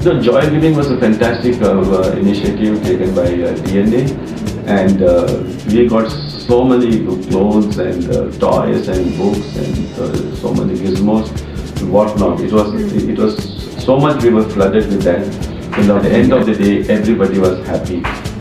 The Joy Giving was a fantastic initiative taken by DNA, and we got so many clothes and toys and books and so many gizmos and whatnot. It was so much we were flooded with that, and at the end of the day everybody was happy.